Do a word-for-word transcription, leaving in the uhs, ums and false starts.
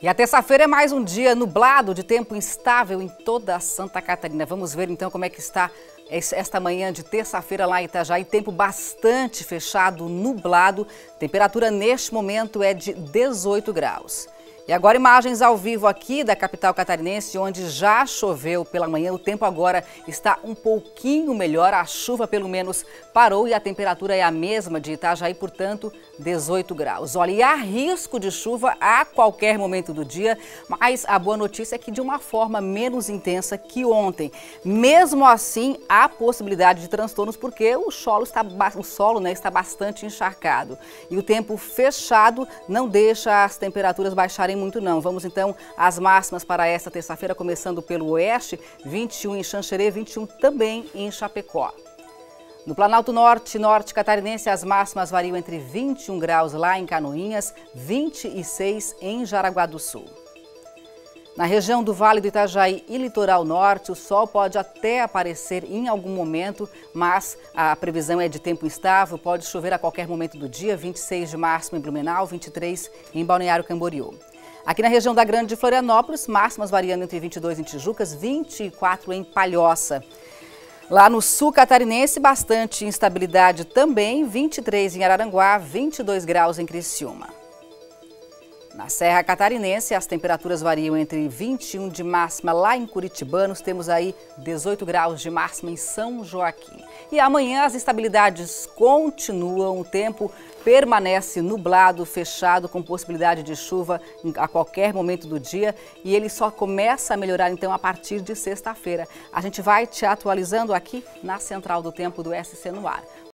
E a terça-feira é mais um dia nublado, de tempo instável em toda a Santa Catarina. Vamos ver então como é que está esta manhã de terça-feira lá em Itajaí. Tempo bastante fechado, nublado. Temperatura neste momento é de dezoito graus. E agora imagens ao vivo aqui da capital catarinense, onde já choveu pela manhã. O tempo agora está um pouquinho melhor, a chuva pelo menos parou e a temperatura é a mesma de Itajaí, portanto, dezoito graus. Olha, e há risco de chuva a qualquer momento do dia, mas a boa notícia é que de uma forma menos intensa que ontem. Mesmo assim, há possibilidade de transtornos porque o solo está, o solo, né, está bastante encharcado. E o tempo fechado não deixa as temperaturas baixarem muito não. Vamos então às máximas para esta terça-feira, começando pelo oeste, vinte e um em Xanxerê, vinte e um também em Chapecó. No Planalto Norte, norte catarinense, as máximas variam entre vinte e um graus lá em Canoinhas, vinte e seis em Jaraguá do Sul. Na região do Vale do Itajaí e Litoral Norte, o sol pode até aparecer em algum momento, mas a previsão é de tempo instável, pode chover a qualquer momento do dia, vinte e seis de máxima em Blumenau, vinte e três em Balneário Camboriú. Aqui na região da Grande Florianópolis, máximas variando entre vinte e dois em Tijucas, vinte e quatro em Palhoça. Lá no sul catarinense, bastante instabilidade também, vinte e três em Araranguá, vinte e dois graus em Criciúma. Na Serra Catarinense, as temperaturas variam entre vinte e um de máxima lá em Curitibanos, temos aí dezoito graus de máxima em São Joaquim. E amanhã as instabilidades continuam, o tempo permanece nublado, fechado, com possibilidade de chuva a qualquer momento do dia e ele só começa a melhorar então a partir de sexta-feira. A gente vai te atualizando aqui na Central do Tempo do S C no Ar.